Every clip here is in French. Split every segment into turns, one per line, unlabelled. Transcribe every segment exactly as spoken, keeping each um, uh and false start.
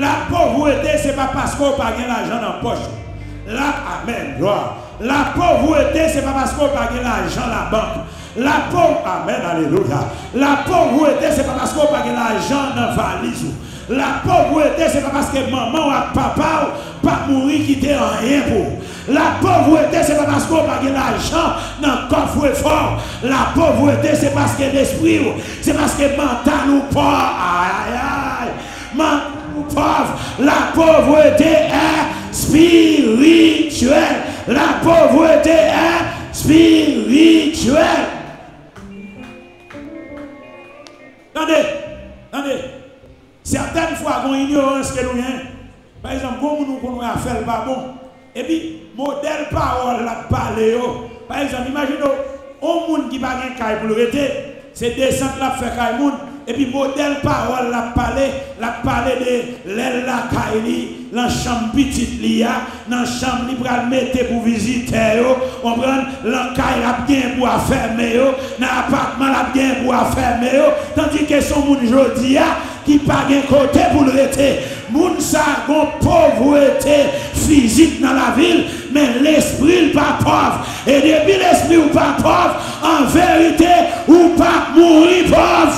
La pauvreté, ce n'est pas parce qu'on n'a pas l'argent dans la poche. La, amen, gloire. La pauvreté, ce n'est pas parce qu'on n'a pas l'argent dans la banque. La pauvreté, amen, alléluia. La pauvreté, ce n'est pas parce qu'on n'a pas l'argent dans la valise. La pauvreté, ce n'est pas parce que maman ou papa ou pas mourir qui t'est rien pour. La pauvreté, ce n'est pas parce qu'on n'a pas l'argent dans le coffre fort. La pauvreté, c'est parce que l'esprit, c'est parce que mental ou pas. Aïe, aïe, aïe. Mental ou pauvre. La pauvreté est spirituelle. La pauvreté est spirituelle. Attendez, attendez. Certaines fois, on ignorance que nous avons. Par exemple, quand nous connaissons à faire le pas bon. Et puis, modèle parole la parler. Par exemple, imaginez, un monde qui n'a pas de caille pour le rester, c'est descendre la faire caille monde. Et puis, modèle parole la parler, la parler de l'aile la caille, dans la chambre petite lia, dans la chambre libre à mettre pour visiter, on prend la caille la bien pour fermer, dans l'appartement la bien pour fermer, tandis que son monde aujourd'hui qui pas de côté pour le rester. Moun sa gon pauvreté physique dans la ville, mais l'esprit n'est pas pauvre. Et depuis l'esprit n'est pas pauvre, en vérité, ou pas mourir pauvre.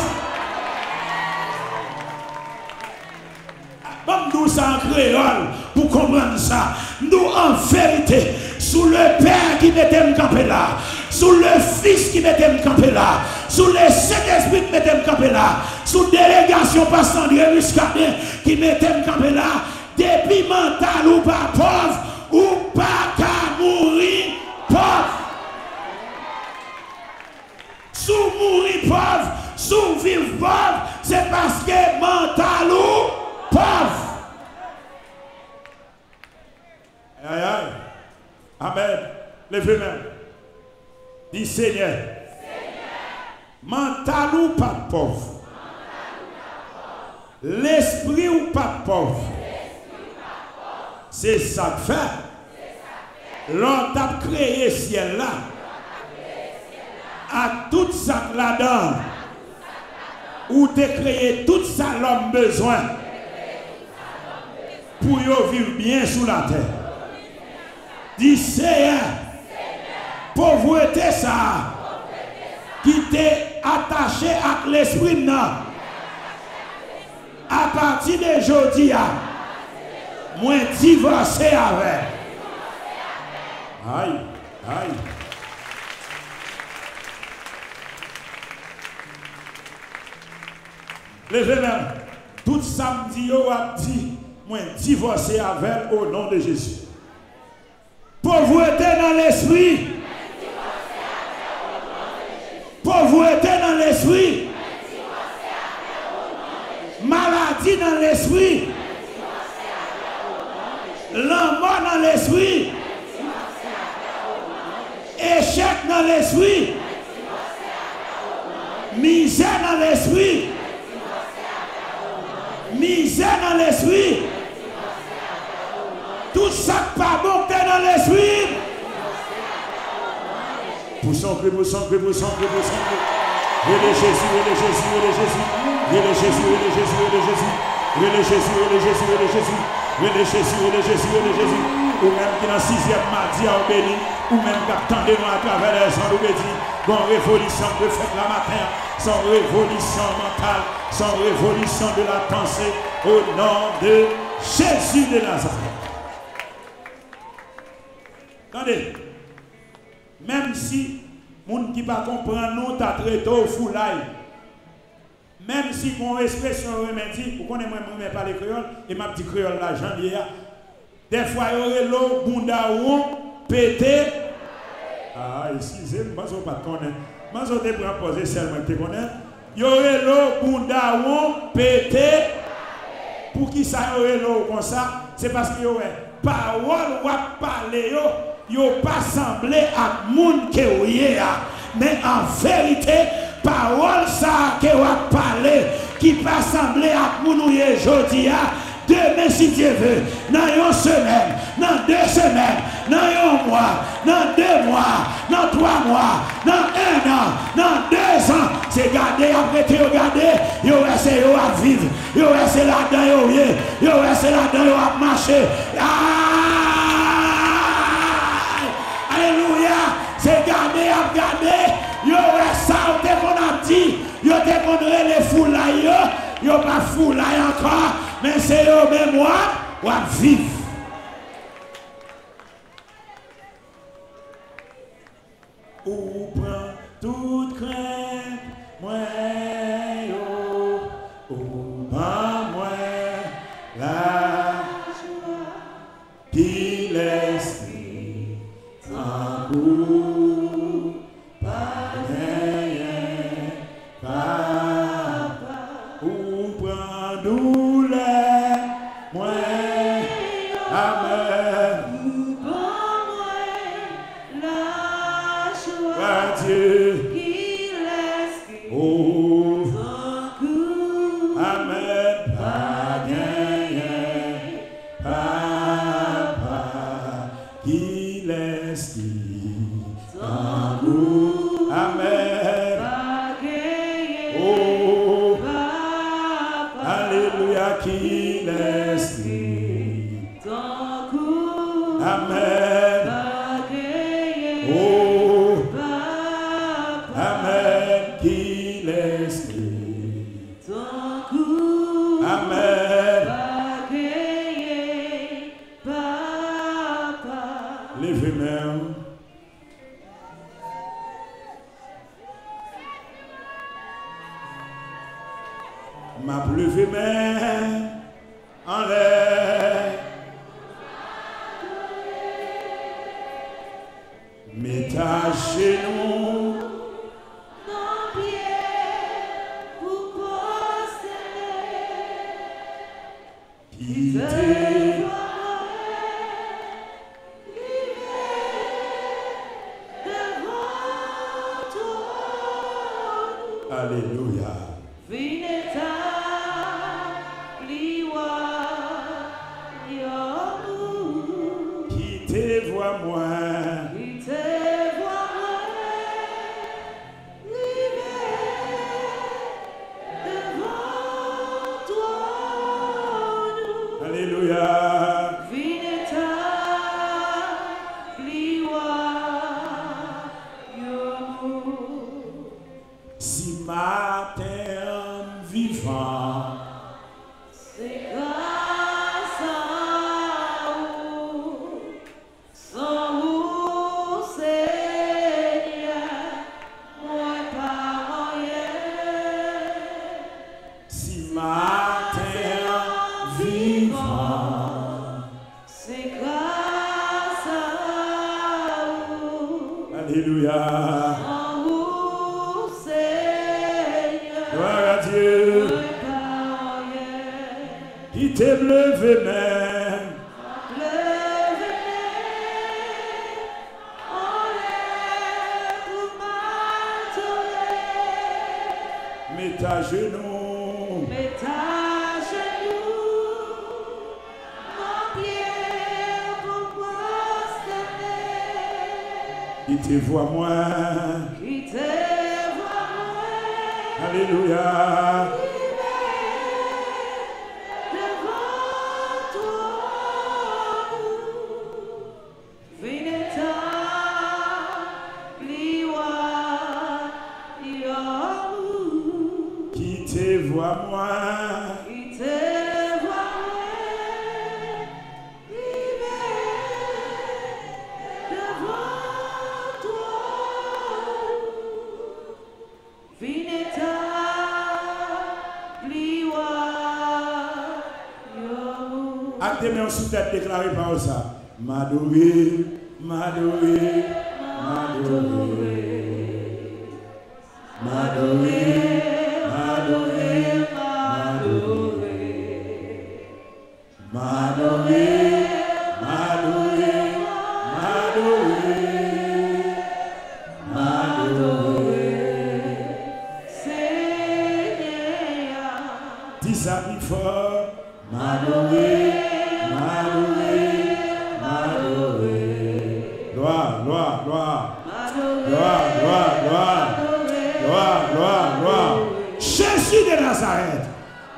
Bon, nous ça en créole pour comprendre ça. Nous en vérité, sous le Père qui mettait me camper là, sous le Fils qui mettait me camper là, sous le Saint-Esprit qui mettait me camper là, sous délégation pasteur André Muscadet qui mettait me camper là, depuis mental ou pas pauvre, ou pas qu'à mourir pauvre. Sous mourir pauvre, sous vivre pauvre, c'est parce que mental ou pauvre. Aïe aïe. Amen. Levez-moi. Dis Seigneur. Mental ou pas pauvre. L'esprit ou pas pauvre. C'est ça que fait. L'on t'a créé ciel là. À tout ça là-dedans. Ou t'es créé tout ça l'homme besoin. Pour y vivre bien sous la terre. Dis Seigneur. Pauvreté ça. Qui t'est attaché à l'esprit non. À partir d'aujourd'hui, moi divorcé avec. Aïe, aïe. Levez-moi. Tout samedi, on a dit, moi divorcé avec au nom de Jésus. Pauvreté dans l'esprit. Pauvreté dans l'esprit. Maladie dans l'esprit. La mort dans l'esprit. Échec dans l'esprit. Misère dans l'esprit. Misère dans l'esprit. Tout ça pas bon dans l'esprit. Poussons, poussons, poussons, poussons, poussons. Relais Jésus, relais Jésus, relais Jésus. Relais Jésus, relais Jésus, relais Jésus. Relais Jésus, relais Jésus, relais Jésus. Relais Jésus, relais Jésus, relais Jésus. Ou même qui dans le sixième mardi à béni. Ou même qui attendez nous à travers les gens d'obédi. Bon révolution de fête la matin. Sans révolution mentale. Sans révolution de la pensée. Au nom de Jésus de Nazareth. Attendez. Même si les gens qui ne comprennent pas, t'as traité au foulaille. Même si mon expression remédie, vous connaissez moi, je ne parle pas créole, et ma petite créole là, j'en ai. Des fois, il y aurait l'eau, bundaouon, pété. Ah, excusez-moi, je ne sais pas connaître. Moi, je ne sais pas poser seulement, tu connais. Il y aurait l'eau, bundaouon, pété. Pour qui ça y aurait l'eau comme ça? C'est parce qu'il y aurait parole ou parler. Yo pas semblé à moun que vous mais en vérité parole ça que vous parlé qui pas semblé à moun aujourd'hui demain si Dieu veut, dans une semaine, dans deux semaines, dans un mois, dans deux mois, dans trois mois, dans un an, dans deux ans, c'est garder, après tu regarder, yo reste yo à vivre, yo reste là-dedans, yo yé, yo reste là-dedans, yo à marcher. Alléluia, c'est garder, à garder, yo reste ça, on te qu'on a dit, yo te qu'on les fous là, yo, yo pas fou là encore, mais c'est yo mémoire, ou à vivre. Ou prend toute crainte, moi, yo, ou prend moi, la joie, qui laisse en goût, pas rien, papa, ou prend douleur, moi, amen. Dieu qui laisse oh amen pas gagné papa qui laisse en goût amen pas gagné oh papa alléluia qui laisse en goût amen pas gagné oh amen, qui laisse ton coup. Amen. Papa. Levez main. M'a levé main en l'air. Mets ta genou. Alléluia. Qui te voit moi. Qui te voit moi. Devant toi. Alléluia. Si matin vivant, c'est grâce à vous, sans vous, Seigneur, moi pas rien. Si matin vivant, c'est grâce à vous. Alléluia. Qui t'est levé même, levé en l'air pour m'adorer. Mets ta genou, mets ta genou, mon pied pour prosterner. Qui te voit moi, qui te voit moi. Alléluia. Vois moi, qui te voit devant toi, Vineta, liwa, yo. Acte mes sous tête déclaré par ça. M'adorer, m'adorer, m'adorer, m'adorer. Dis ça plus fort, m'adorer.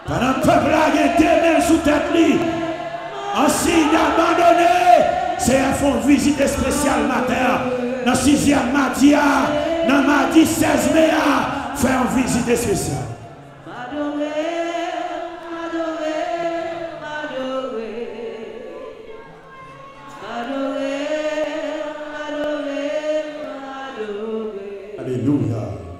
Pendant que le peuple a deux mains sous tête, en signe d'abandonner, c'est un fond visite spéciale matin. Dans le sixième mardi, dans le mardi seize mai, faire une visite spéciale. Alléluia.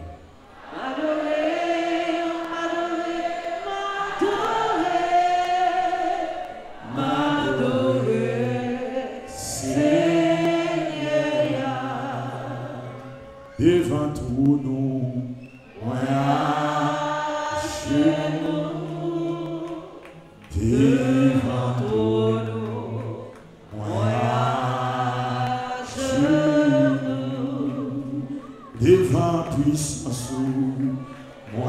Devant tout nous, moi à genoux. Devant tout nous, moi à genoux. Devant puissance, moi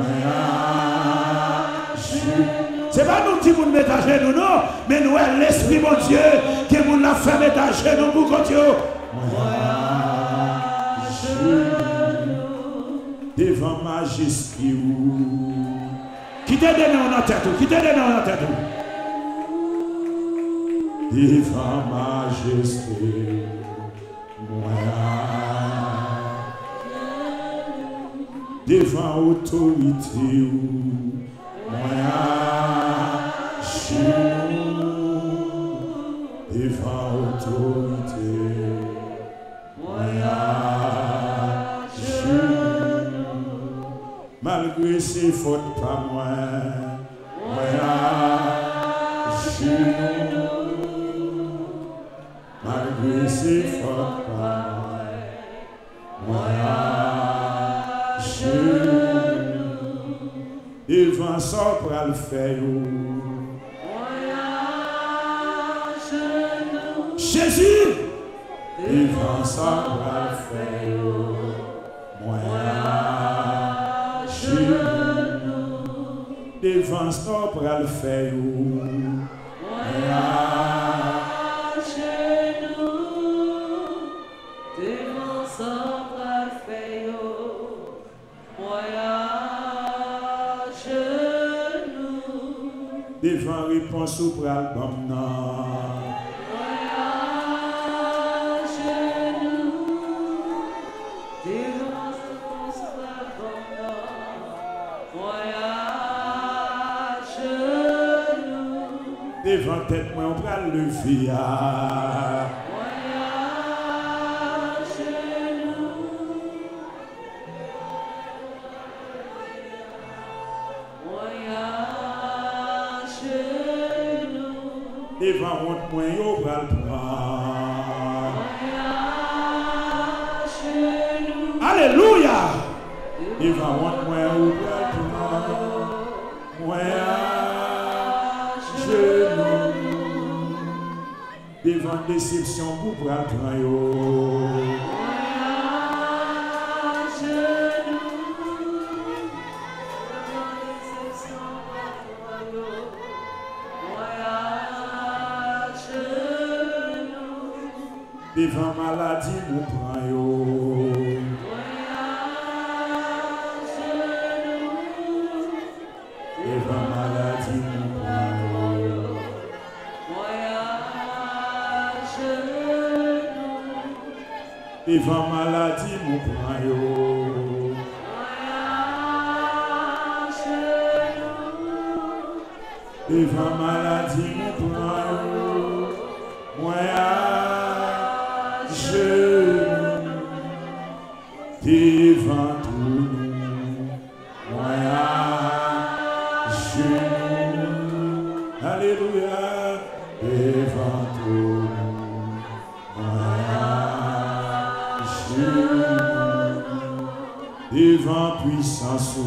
à genoux. C'est pas nous qui nous mettons à genoux, non, mais nous, l'Esprit mon Dieu, qui nous l'a fait mettre à genoux pour continuer. Devant majesté qui t'a donné en tête, qui t'a donné en tête. Devant majesté, moi. Devant autorité, moi. Devant autorité, moi. Malgré ses fautes, pas moi, moi à genoux. Malgré ses fautes, pas moi, moi à genoux. Devant ça, pour le faire, moi à genoux. Jésus, devant ça, pour le faire, moi à devant ça pour le faire. Moi à genoux. Devant ça pour le faire. Moi à genoux. Devant réponse pour le bon. Devant tête, moi, on va le lever. Moi à genoux. Moi à genoux. Devant honte, moi, on va le prendre. Moi à genoux. Alléluia. Devant honte, moi, on va le prendre. Moi à genoux. Devant déception pour prendre yo. Devant maladie nous prend yo. Devant maladie nous prend yo. Devant maladie, mon prend yo. Devant maladie, mon prend yo. Moi à genoux. Devant tout nous. Moi à genoux. Alléluia. Devant tout nous. Devant puissance,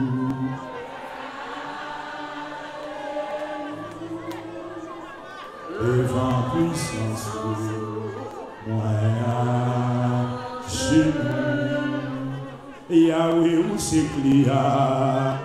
devant puissance, moi à genoux. Yahweh où c'est clair.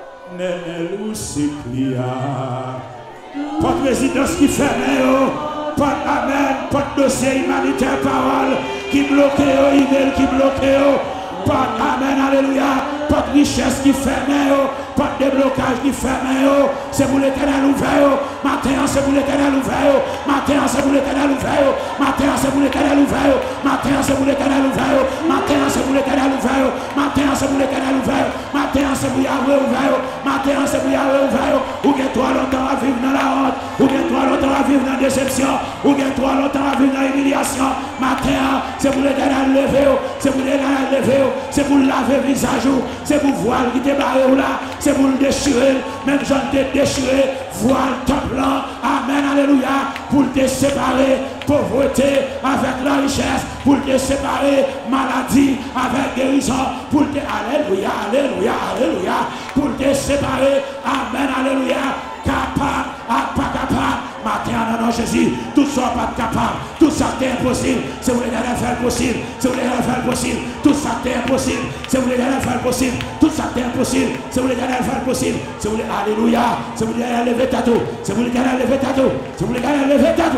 Nenel où c'est clair. Pas de résidence qui ferme. pas amen, pas de dossier humanitaire, parole qui bloque, email qui bloque, pas amen, alléluia, pas de richesse qui ferme, pas de déblocage qui ferme, c'est pour l'éternel ouvert, matin c'est pour l'éternel ouvert, matin c'est pour l'éternel ouvert, matin c'est pour l'éternel ouvert, matin c'est pour l'éternel ouvert, matin c'est pour l'éternel ouvert, matin c'est pour l'éternel ouvert, matin c'est pour Yahweh ouvert, matin c'est pour Yahweh ouvert, ou bien toi longtemps à vivre dans la honte, ou bien toi longtemps à vivre dans la déception, ou bien toi longtemps à vivre dans l'humiliation, matin c'est pour l'éternel lever, c'est pour l'éternel lever, c'est pour laver le visage, c'est pour voir qui te barré là, c'est pour le déchirer, même Jean te déchiré, voile ton plan, amen, alléluia, pour te séparer, pauvreté avec la richesse, pour te séparer, maladie avec guérison, pour te, alléluia, alléluia, alléluia, pour te séparer, amen, alléluia, capable, pas capable, matin, non, non, Jésus, tout ça pas capable, tout ça est impossible, c'est vous les faire possible, c'est vous les faire possible, tout ça est impossible, c'est vous les faire possible, tout ça est impossible, c'est vous les faire possible, c'est vous les, alléluia, c'est vous les lever tatou, c'est vous les lever tatou, c'est vous les lever tatou.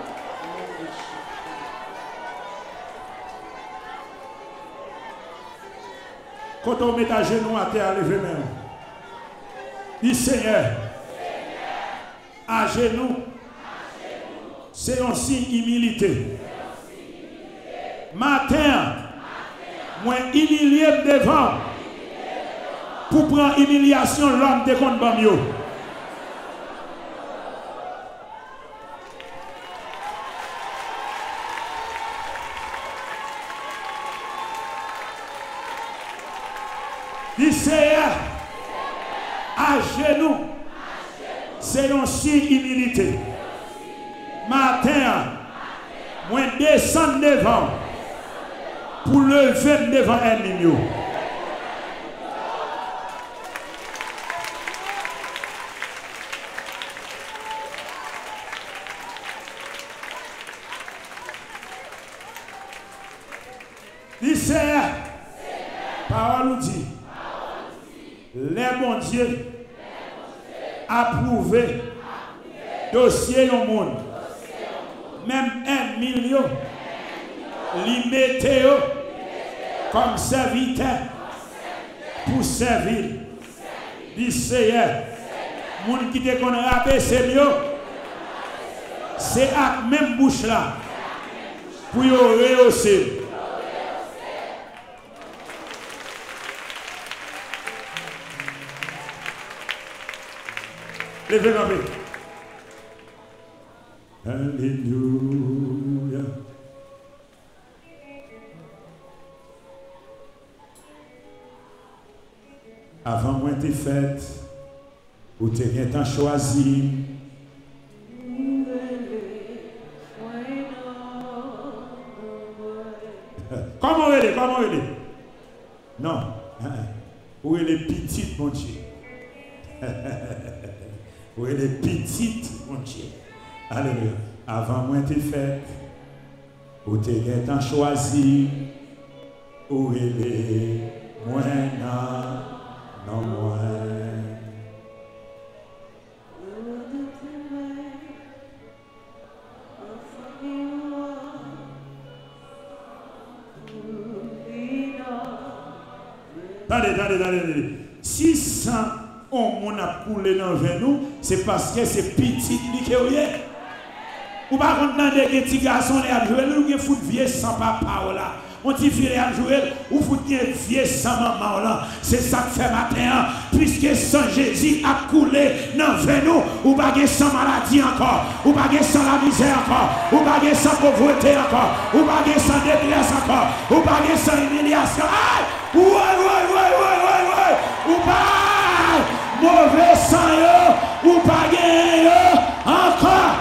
Quand on met à genoux à terre, levez même. Dis Seigneur, à genoux, c'est un signe d'humilité. Matin, moi humilié devant pour prendre humiliation l'homme de contre Bamio. Dis Seigneur, à genoux, c'est un signe d'humilité. Matin, moi descendre devant pour lever devant ennemi. Dis Seigneur, parole nous dit, les bons dieux approuvé dossier au monde. Même un million, li météo comme serviteur pour servir. Dis Seigneur, moun qui te connaît abaisser mieux, c'est à même bouche là pour y rehausser. Levez-moi. Alléluia. Avant moi t'es faite, ou t'es bien tant choisi. Comment elle est? Comment elle est? Non. Où elle est petite, mon Dieu? Où elle est petite, mon Dieu? Alléluia. Avant moi t'es faite, ou t'es bien tant choisi. Où elle est? Moi non, non moi. Attendez, attendez, attendez. Si cent on a coulé dans nous, c'est parce que c'est petit qui est rien. Ou pas contre dans des petits garçons les à jouer, nous fout vieux sans papa là. On dit vieux à jouer, ou fout vieux sans maman là. C'est ça que fait matin, puisque sans Jésus a coulé dans nous, ou pas sans maladie encore, ou pas sans la misère encore, ou pas sans pauvreté encore, ou pas sans détresse encore, ou pas sans humiliation. Ouais, ouais, ouais, ouais, ouais, ouais, ou pas mauvais sang yo, ou pas gagné yo, encore.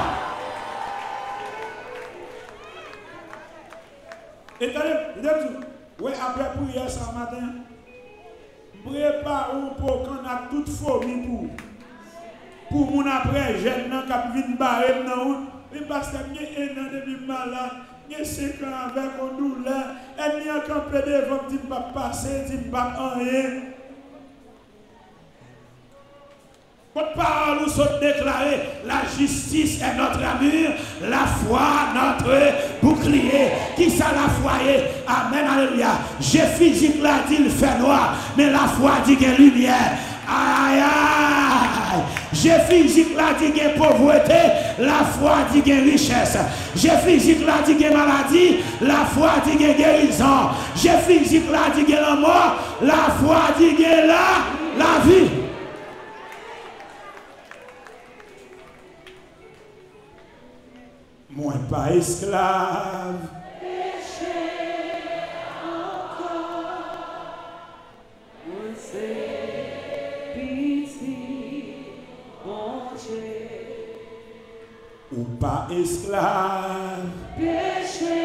Et oui, après prière ce matin, prépare pour qu'on a toute folie pour pour mon après jeune qui vient barrer dans route. Mais parce que j'ai un an de malade, j'ai cinq ans avec une douleur, et j'ai un campé devant, je ne peux pas passer, je ne peux pas rien. Votre parole nous sommes déclarés, la justice est notre armure, la foi notre bouclier. Qui ça la foi est? Amen, alléluia. J'ai physique là dit il fait noir, mais la foi dit qu'il y a lumière. Aïe, aïe. J'ai physique là dit qu'il y a pauvreté, la foi dit qu'il y a richesse. J'ai physique là dit qu'il y a maladie, la foi dit qu'il y a guérison. J'ai physique là dit qu'il y a la mort, la foi dit qu'il y a la, la vie. Moi pas esclave.
Péché encore. Moi c'est pitié, mon Dieu.
Ou pas esclave.
Péché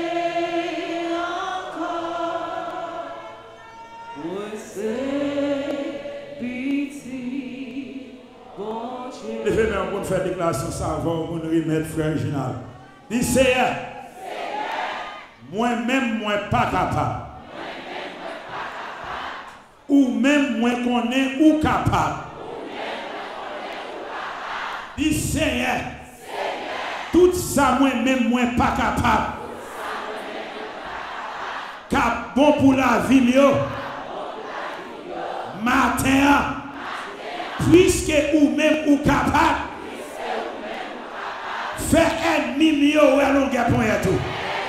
encore. Moi c'est pitié, mon Dieu.
Levez-moi pour faire déclaration ça avant pour nous remettre frère Ginal. Dis Seigneur, moi-même, moi pas capable. Ou même moi connais ou capable. Dis Seigneur, tout ça moi-même, moi pas capable. Cap bon pour la vie, matin, puisque ou même ou capable. Fait ennemi mieux ou à longueur point et tout.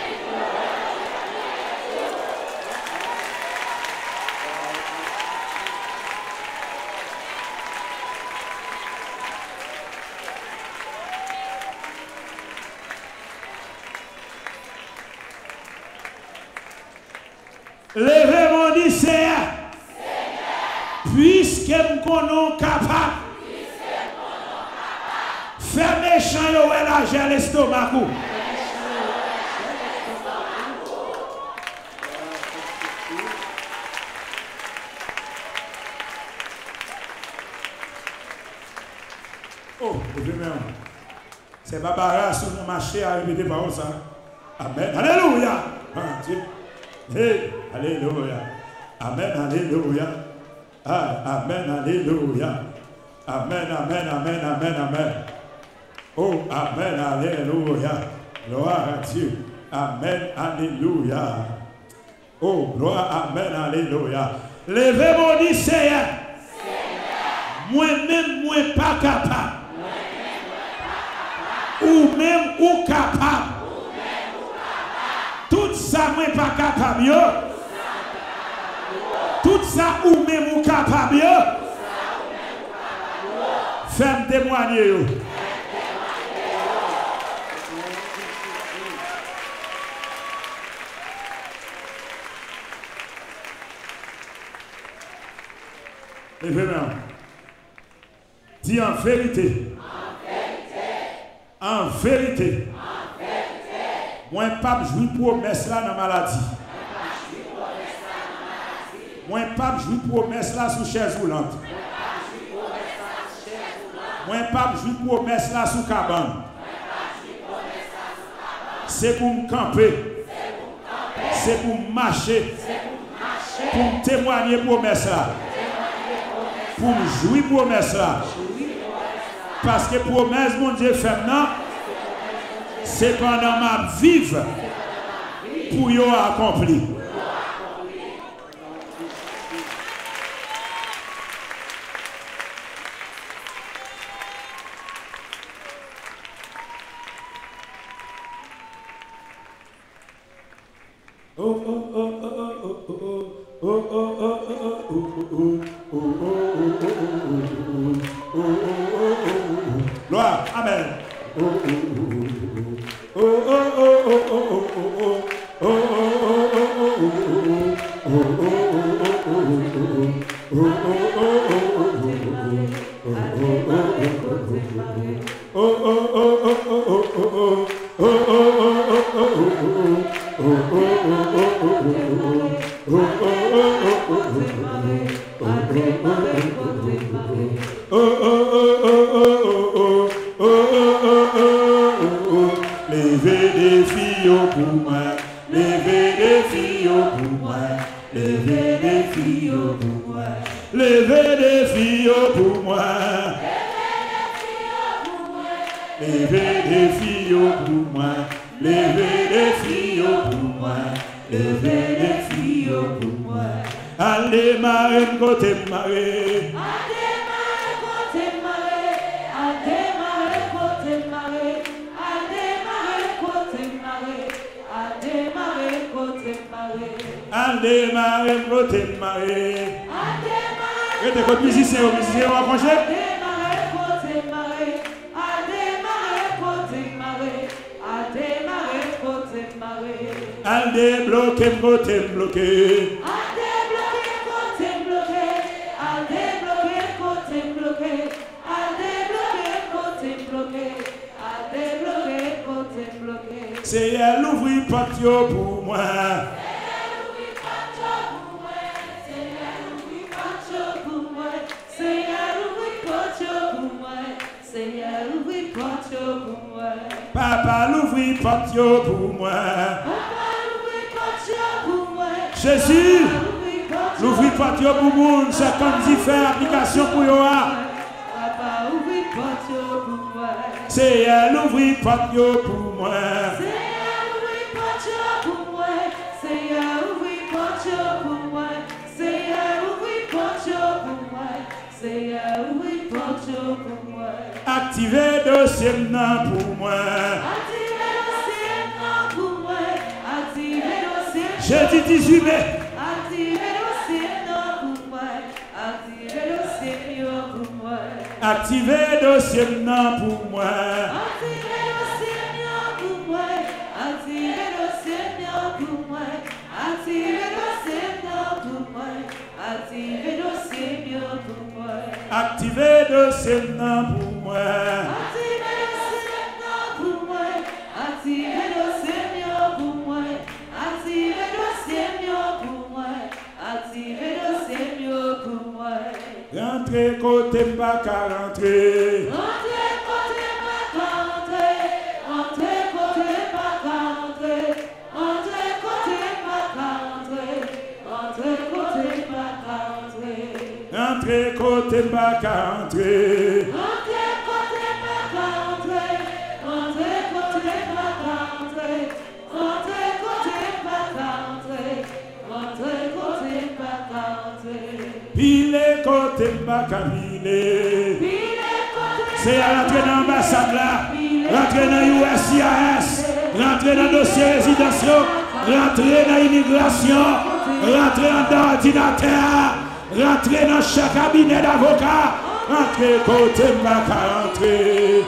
Levez mon dit Seigneur, puisque nous connaissons capable. Fais méchant yo ouais la gel l'estomac. Oh, c'est Barbara sur mon marché à répéter par ça. Amen. Alléluia. Hey, alléluia. Amen, alléluia. Ah, amen, alléluia. Amen, amen, amen, amen, amen. Oh, amen, alléluia. Gloire à Dieu. Amen, alléluia. Oh, gloire, amen, alléluia. Levez mon dit Seigneur. Moi-même, moi pas capable. Ou même ou capable. Tout ça, moi pas capable. Yo. Tout ça, ou même ou capable. Yo. Fais-moi témoigner. Yo. Levez-moi. Dis en vérité. En vérité. En vérité. Moi, pas jouer promesse là dans la maladie. Moi, pas jouer promesse là sous chaise roulante. Moi, pas jouer promesse là sous cabane. C'est pour me camper. C'est pour me marcher. Pour me témoigner promesse là. Pour me jouer promesse là. Parce que promesse, mon Dieu, fait maintenant, c'est pendant ma vie pour y accomplir. Oh, oh, oh, oh, oh, oh, oh, oh, oh, oh, oh, gloire, amen. Oh, oh, oh, oh, oh, oh, levez des filles pour moi, levez des filles pour moi, levez des filles pour moi, levez des filles pour moi, Levez des filles pour moi. Levez des filles pour moi. Levez des filles pour moi. Allez, marée, côté marée.
Allez, marée, côté marée. Allez, marée, côté marée. Allez, marée, côté marée. Allez, marée, côté marée.
Allez, marée, côté marée.
Allez, marée.
Restez comme musicien, musicien, on va manger.
Allez, marée, côté marée. Allez, marée, côté marée. Allez, marée, côté marée.
Allez, bloqué, bloqué, bloqué.
Allez, bloqué, côté bloqué. Allez, bloqué, côté bloqué. Allez, bloqué, côté bloqué. Allez, bloqué, côté bloqué.
C'est elle ouvrir porte pour moi. Papa l'ouvrir porte pour moi. Jésus, l'ouvrir porte pour moi. C'est comme si faire application pour yo. C'est elle l'ouvrir porte pour moi. Activez le dossier pour moi. Jeudi dix-huit mai. Activez le dossier pour moi. Activez le dossier pour moi. Rentrez côté pas qu'à rentrer.
Rentrez côté pas qu'à rentrer. Rentrez côté pas qu'à rentrer. Rentrez côté pas qu'à rentrer. Rentrez côté pas qu'à rentrer.
Rentrez côté pas qu'à rentrer.
Rentrez côté pas qu'à rentrer. Rentrez côté pas qu'à rentrer. Rentrez côté pas qu'à rentrer. Rentrez côté pas qu'à rentrer.
Pile côté pas qu'à piler. C'est à rentrer dans l'ambassade là. Rentrer dans l'U S C I S. Rentrer dans le dossier résidentiel. Rentrer dans l'immigration. Rentrer dans l'ordinateur. Rentrer dans chaque cabinet d'avocat. Rentrer côté pas qu'à rentrer.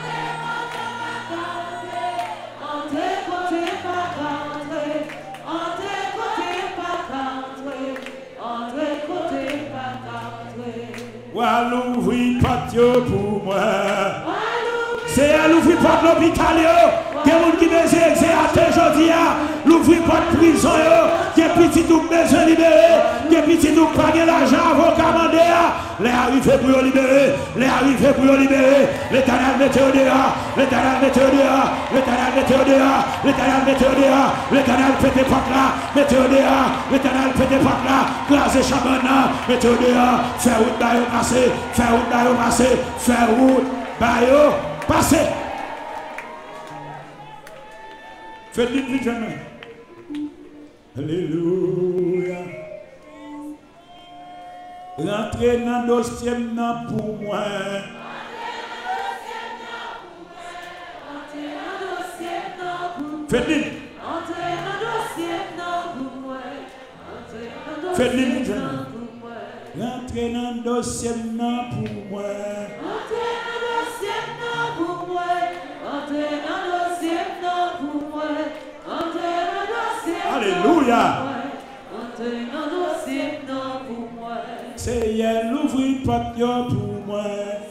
Ou l'ouvrir porte pour moi. C'est à l'ouvrir porte l'hôpital. Il y a des gens qui besoin d'exercer aujourd'hui. L'ouvrir porte prison. Il y a des petits qui besoin de libérer. Il y a des petits qui n'ont pas l'argent avocat mandé. Les arrivés pour les libérer. Les arrivés pour les libérer. L'éternel mettez au dehors. L'éternel mettez au dehors. L'éternel mettez au dehors. L'éternel mettez au dehors. L'éternel fait des portes là. Mettez au dehors. L'éternel fait des portes là. Glace charbonne. Mettez au dehors. Faire route d'ailleurs passer. Faire route d'ailleurs passer. Faire route d'ailleurs passer. Faites-le plus jamais. Alléluia. Rentrez dans le dossier pour moi. Faites-le. Faites-le plus jamais. Rentrez dans le dossier pour moi. Alléluia. Seigneur, l'ouvrir porte pour moi.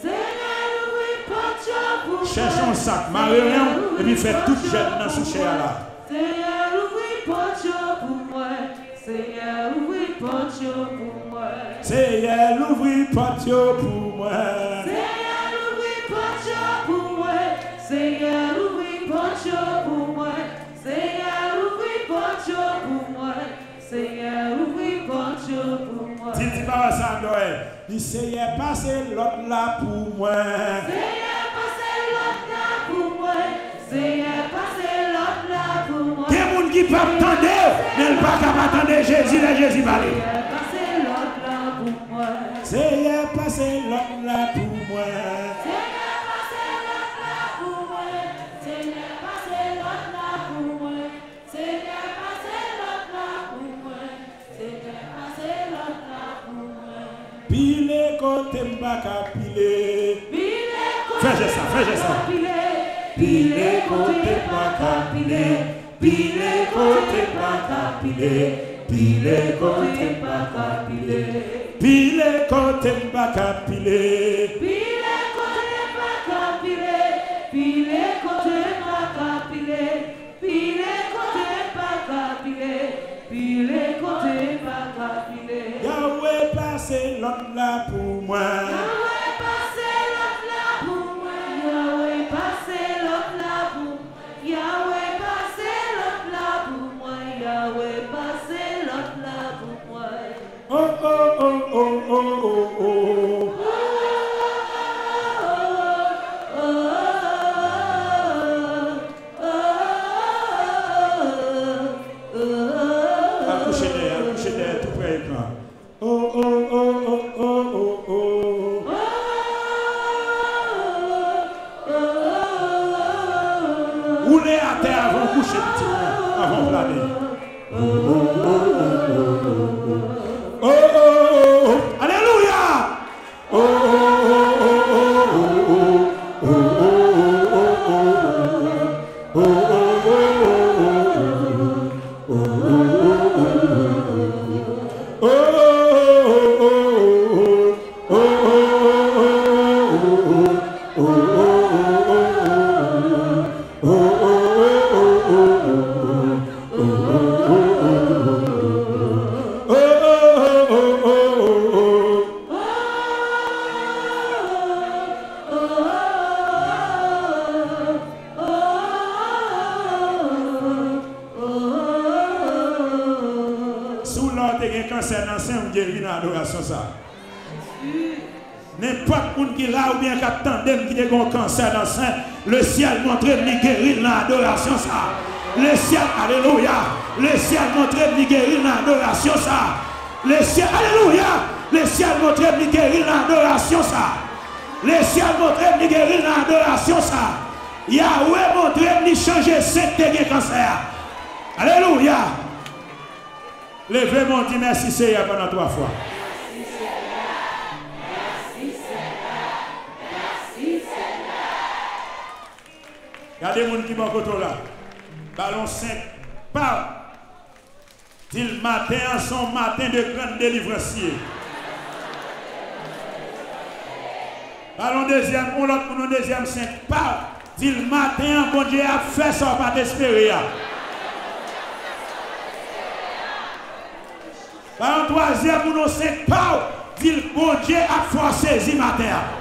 Cherchons un sac, marions et puis faites toute jeune dans ce cher là.
Seigneur, ouvrir porte pour moi. Seigneur, ouvrir porte pour moi.
Seigneur, l'ouvrir porte pour moi.
Seigneur, ouvrir porte pour moi. Seigneur, ouvrir porte pour moi. Seigneur, ouvrir porte pour moi. Seigneur, ouvrir porte pour moi.
Dis pas ça, Noël. Dis Seigneur, passez l'autre là pour moi.
Seigneur, passez l'autre là
pas attendre, mais il pas capable attendre Jésus, et Jésus va aller. Seigneur, passez l'autre là pour moi.
Seigneur, passez l'autre là pour moi. Seigneur, passez l'autre là pour moi. Seigneur, passez l'autre là pour moi. Seigneur, passez l'autre là pour moi.
Pile côté m'baka pile. Fais ça, fais ça. Pile côté m'baka pile. Pile côté m'baka pile. Pile côté m'baka pile. Pile côté m'baka pile.
Pile côté m'baka pile. Pile côté m'baka pile. Pile côté m'baka pile. Pile côté m'baka pile.
Yahweh passez l'autre là pour moi.
Yahweh passez l'autre là pour moi. Yahweh passez l'autre là pour moi. Yahweh passez l'autre là pour moi. Yahweh passez l'autre là pour moi.
Oh oh oh oh oh oh oh. Accouchez derrière, accouchez derrière tout près écran. Oh oh oh oh oh oh oh. Roulez à terre avant de coucher petit peu, avant de planer. Oh oh oh oh oh. Oh oh oh. Alléluia. Oh oh oh oh oh oh. Oh oh oh n'importe qui là ou bien qui attend qui a un cancer dans le sein, le ciel montre lui guérir dans l'adoration ça. Le ciel, alléluia, le ciel montre lui guérir dans l'adoration ça. Le ciel, alléluia, le ciel montre lui guérir dans l'adoration ça. Le ciel montre lui guérir dans l'adoration ça. Yahweh montre lui changer cette cancer. Alléluia. Levez mon dit merci Seigneur pendant trois fois. Regardez les gens qui sont côté là. Ballon cinq. Parle. Dit le matin, son matin de grande délivrance. Ballon deuxième, on l'autre pour deuxième cinq. Parle. Dit le matin, bon Dieu a fait ça, pas d'espérer. Ballon troisième, pour nous cinq. Parle. Dit le bon Dieu a forcé ce matin.